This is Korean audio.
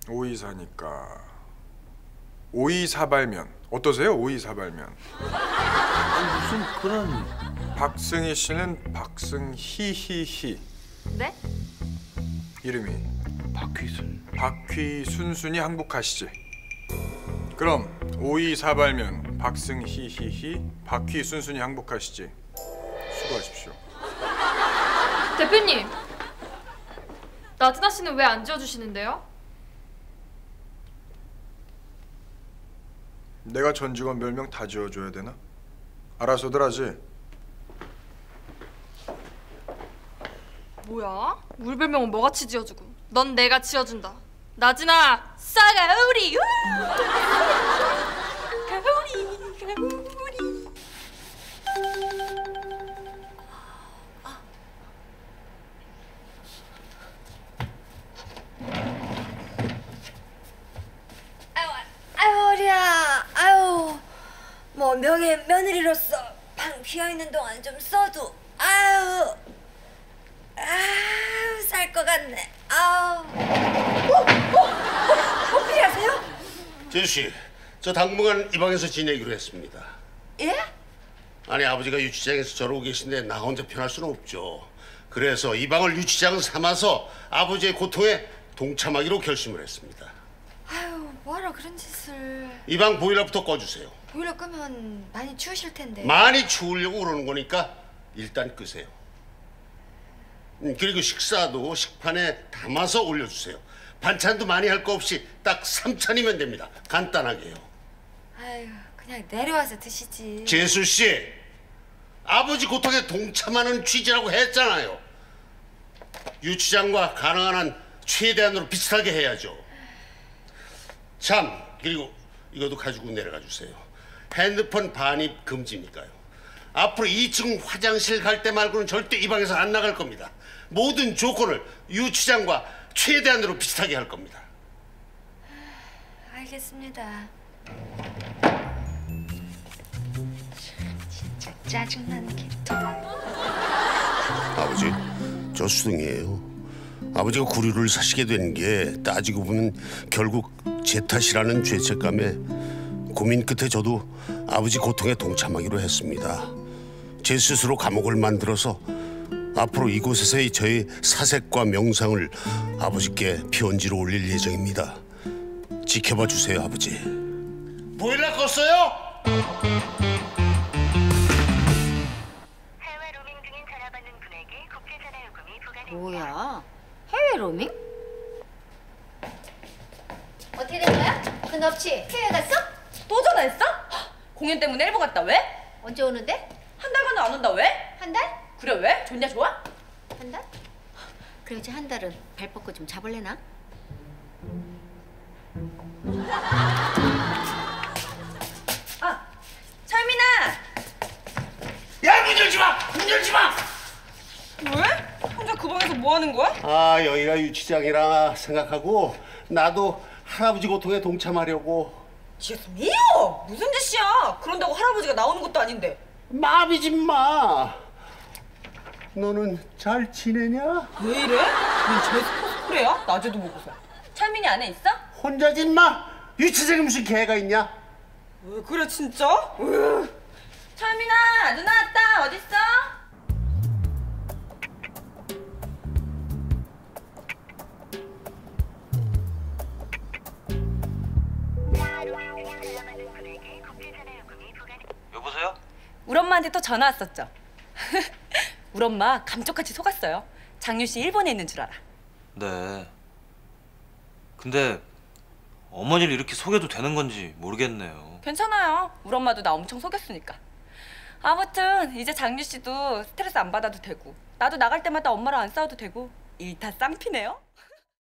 오이사니까 오이사발면 어떠세요? 오이사발면. 무슨 그런... 박승희 씨는 박승희희희. 네? 이름이 박휘순. 박휘순순이 항복하시지. 그럼 오이사발면 박승희희희 박휘순순이 항복하시지. 수고하십시오. 대표님! 나즈나 씨는 왜 안 지어주시는데요? 내가 전 직원 별명 다 지어줘야 되나? 알아서들 하지. 뭐야? 우리 별명은 뭐같이 지어주고 넌 내가 지어준다. 나즈나 싸가우리! 가우리 가우리. 아유 허리야. 아유 뭐 명예 며느리로서 방 비어있는 동안 좀 써도 아유 살 것 같네. 아우. 필요하세요? 제수씨, 저 당분간 이 방에서 지내기로 했습니다. 예? 아니 아버지가 유치장에서 저러고 계신데 나 혼자 편할 수는 없죠. 그래서 이 방을 유치장 삼아서 아버지의 고통에 동참하기로 결심을 했습니다. 아유 뭐하러 그런 짓을. 이 방 보일러부터 꺼주세요. 보일러 끄면 많이 추우실 텐데. 많이 추우려고 그러는 거니까 일단 끄세요. 그리고 식사도 식판에 담아서 올려주세요. 반찬도 많이 할 거 없이 딱 3찬이면 됩니다. 간단하게요. 아유 그냥 내려와서 드시지. 제수씨, 아버지 고통에 동참하는 취지라고 했잖아요. 유치장과 가능한 한 최대한으로 비슷하게 해야죠. 참, 그리고 이것도 가지고 내려가 주세요. 핸드폰 반입 금지니까요. 앞으로 2층 화장실 갈 때 말고는 절대 이 방에서 안 나갈 겁니다. 모든 조건을 유치장과 최대한으로 비슷하게 할 겁니다. 알겠습니다. 진짜 짜증나는 개또. 아버지, 저 수등이에요. 아버지가 구류를 사시게 된 게 따지고 보면 결국 제 탓이라는 죄책감에 고민 끝에 저도 아버지 고통에 동참하기로 했습니다. 제 스스로 감옥을 만들어서 앞으로 이곳에서의 저의 사색과 명상을 아버지께 편지로 올릴 예정입니다. 지켜봐 주세요, 아버지. 보일러 껐어요? 해외 로밍 중인 전화 받는 분에게 국제 전화 요금이 부과됩니다. 뭐야? 해외 로밍? 어떻게 된 거야? 그 넙치 해외 갔어? 또 전화했어? 공연 때문에 일본 갔다 왜? 언제 오는데? 한 달간은 안 온다 왜? 한 달? 그래 왜? 좋냐 좋아? 한 달? 그래 이제 한 달은 발 뻗고 좀 잡을래나? 아, 철민아! 야, 문 열지 마! 문 열지 마! 왜? 혼자 그 방에서 뭐 하는 거야? 아, 여기가 유치장이라 생각하고 나도 할아버지 고통에 동참하려고. 죄송해요! 무슨 짓이야? 그런다고 할아버지가 나오는 것도 아닌데. 마비지 마. 너는 잘 지내냐? 왜 이래? 넌 제수 코스프레야? 낮에도 보고서. 철민이 안에 있어? 혼자지 마. 유치장에 무슨 개가 있냐? 왜 그래 진짜? 철민아 누나 왔다. 어딨어? 여보세요? 우리 엄마한테 또 전화 왔었죠? 우리 엄마 감쪽같이 속았어요. 장유 씨 일본에 있는 줄 알아. 네. 근데 어머니를 이렇게 속여도 되는 건지 모르겠네요. 괜찮아요. 우리 엄마도 나 엄청 속였으니까. 아무튼 이제 장유 씨도 스트레스 안 받아도 되고 나도 나갈 때마다 엄마랑 안 싸워도 되고 일타 쌍피네요.